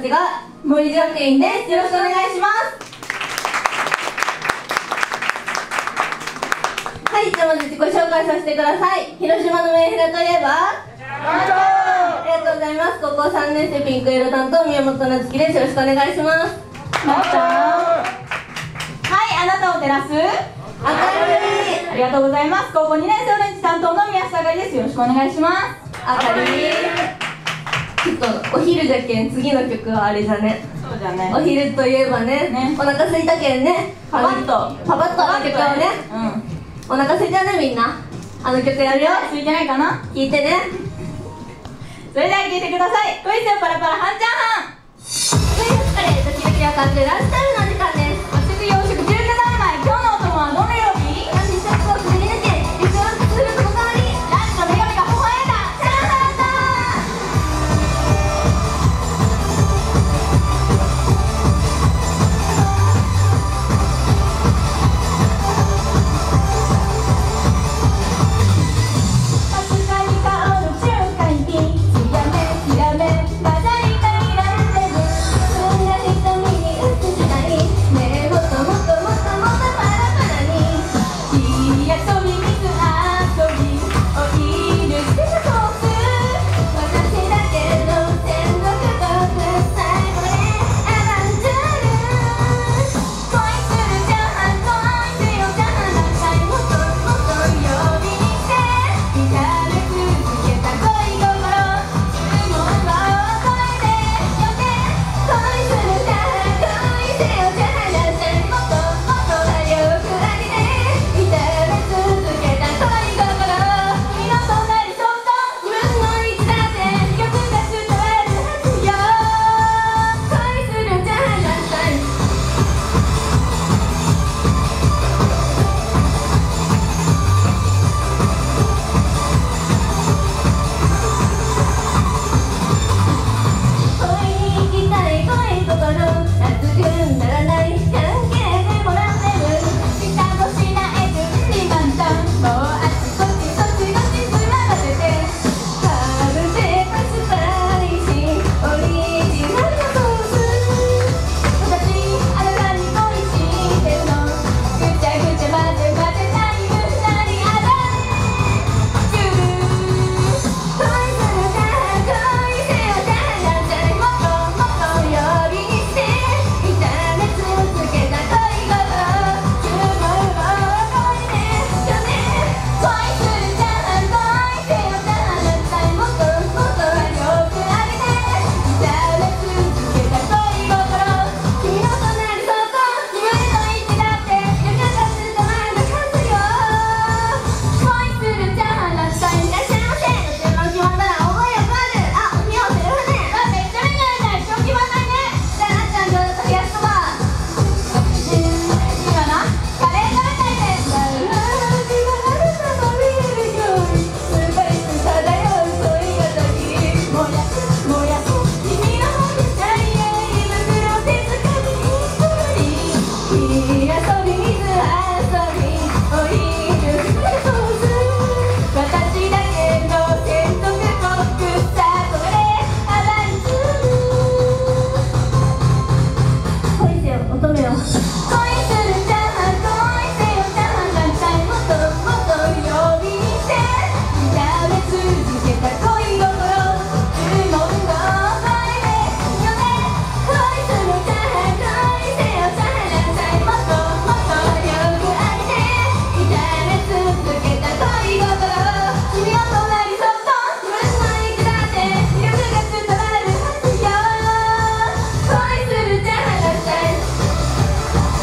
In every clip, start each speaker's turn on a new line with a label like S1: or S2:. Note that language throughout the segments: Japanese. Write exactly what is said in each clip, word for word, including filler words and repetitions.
S1: ちが森学院です。よろしくお願いします。はい、じゃあまず自己紹介させてください。広島のメンヘラといえばありがとうございます。高校さんねん生ピンク色担当宮本夏樹です。よろしくお願いします。
S2: はい、あなたを照らす明るい。
S1: あ
S2: りがとうございます。高校にねん生オレンジ担当の宮下がりです。よろしくお願いします。
S1: 明るい。ちょっとお昼じゃけん次の曲はあれじゃね。
S2: そうじゃね。
S1: お昼といえばね、
S2: ね
S1: お腹空いたけんね、
S2: パパッと
S1: パパッとあの曲をね、
S2: うん、
S1: お腹空いたねみんな。あの曲やるよ。
S2: ついてないかな。
S1: 聞いてね。
S2: それでは聴いてください。クイズよパラパラ半チャーハン。
S1: クイズカレードキドキを感じるランチタイムの時間です。
S2: 和食洋食中華三昧。今日のお供はどんな料理？
S1: ランチ食をくぐり抜けリゾートするその代わり
S2: ランチの女神が微笑んだチャーハンだ。 はい、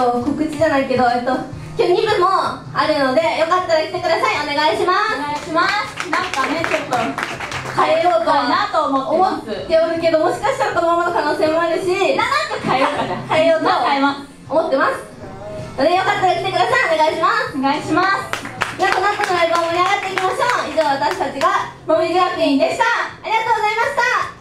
S1: と告知じゃないけど、えっと今日に部もあるので、よかったら来てください。お願いしま
S2: お願いします。なんかね、ちょっと
S1: す。変えようと
S2: なと思って
S1: 思
S2: ます。
S1: っておるけど、もしかしたらこのままの可能性もあるし、
S2: な、なんか変えようかな。
S1: 変えようと
S2: まあ変えます。
S1: 思ってますので、よかったら来てください。お願いします。
S2: お願いします。
S1: じゃあこの後のライブを盛り上がっていきましょう。以上、私たちが
S2: もみじ学院でした。
S1: ありがとうございました。